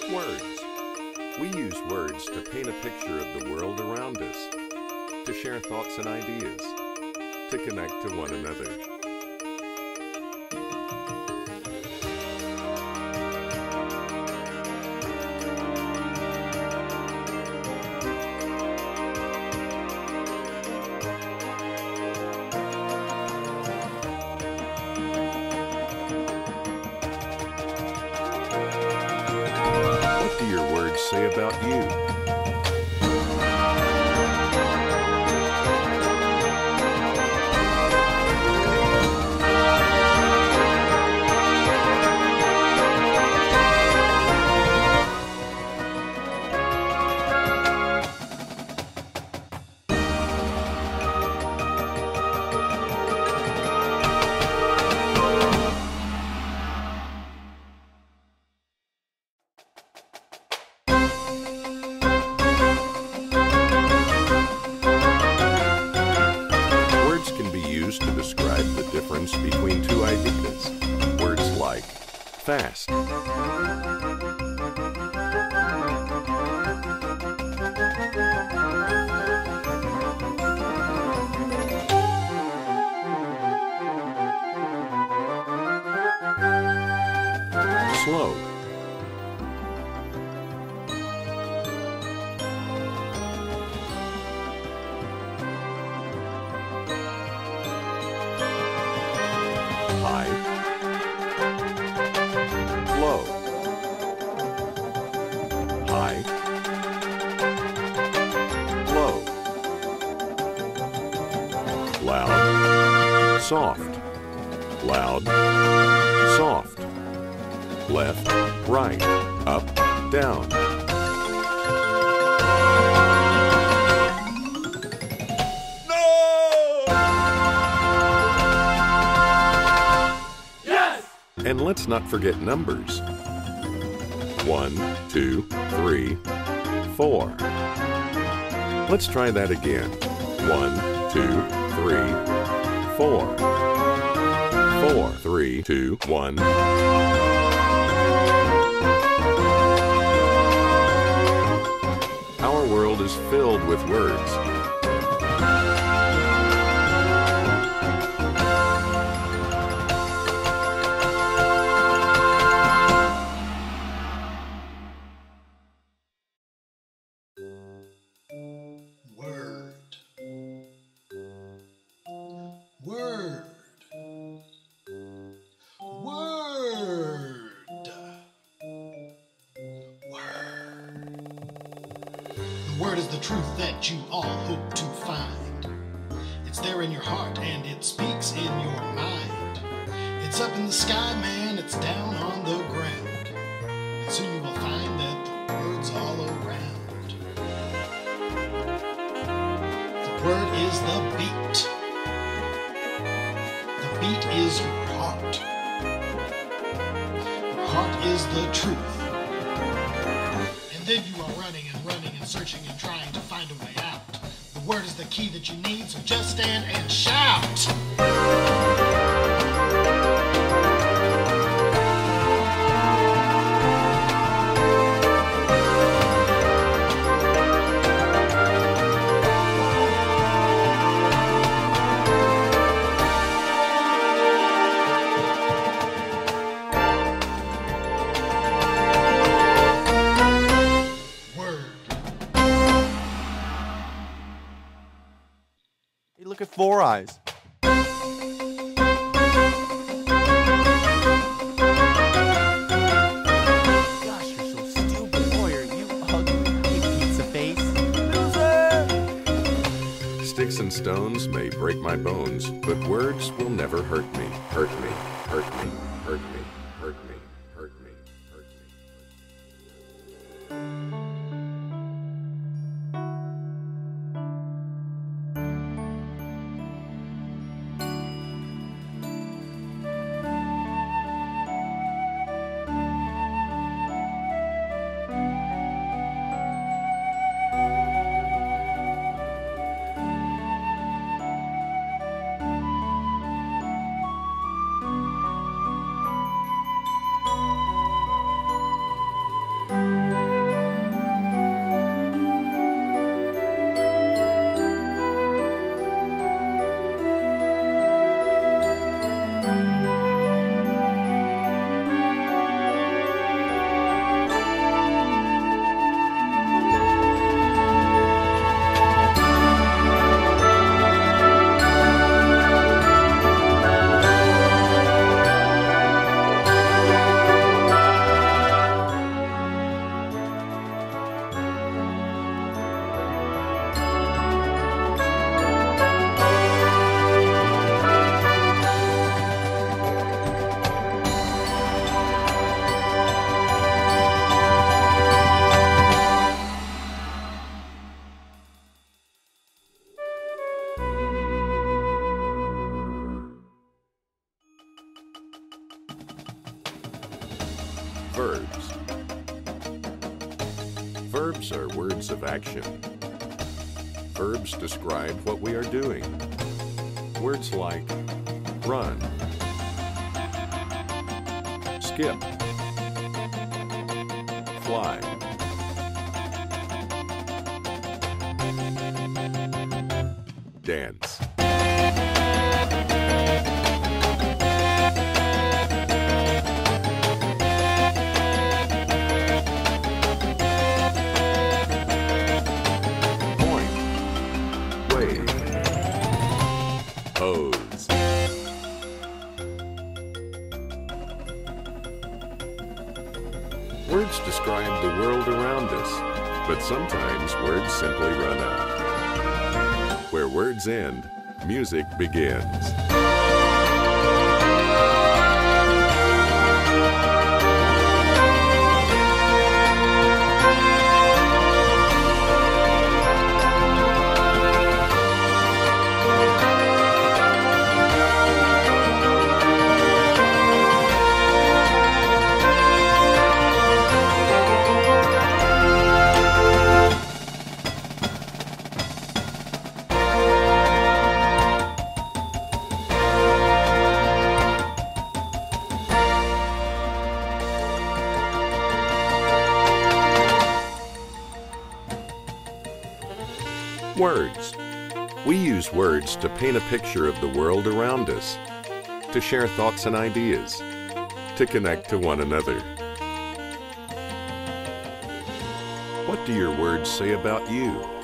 Words. We use words to paint a picture of the world around us, to share thoughts and ideas, to connect to one another. What do your words say about you? To describe the difference between two ideas. Words like fast, slow, high, low, high, low, loud, soft, loud, soft, left, right, up, down. And let's not forget numbers. 1, 2, 3, 4. Let's try that again. 1, 2, 3, 4. 4, 3, 2, 1. Our world is filled with words. Word. Word. Word. The word is the truth that you all hope to find. It's there in your heart and it speaks in your mind. It's up in the sky, man, it's down on the ground. And soon you will find that the word's all around. The word is the beat. Beat is your heart. Your heart is the truth. And then you are running and searching and trying to find a way out. The word is the key that you need, so just stand and shout. Look at Four Eyes. Gosh, you're so stupid. Boy, are you ugly, pizza face. Sticks and stones may break my bones, but words will never hurt me, hurt me, hurt me, hurt me, hurt me, hurt me, hurt me. Verbs. Verbs are words of action. Verbs describe what we are doing. Words like run, skip, fly, dance. Pose. Words describe the world around us, but sometimes words simply run out. Where words end, music begins. Words. We use words to paint a picture of the world around us, to share thoughts and ideas, to connect to one another. What do your words say about you?